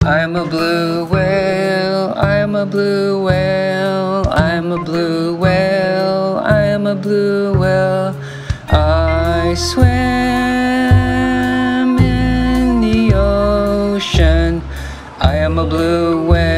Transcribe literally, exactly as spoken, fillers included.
I'm a blue whale, I'm a blue whale, I'm a blue whale, I'm a blue whale. I swim in the ocean, I am a blue whale.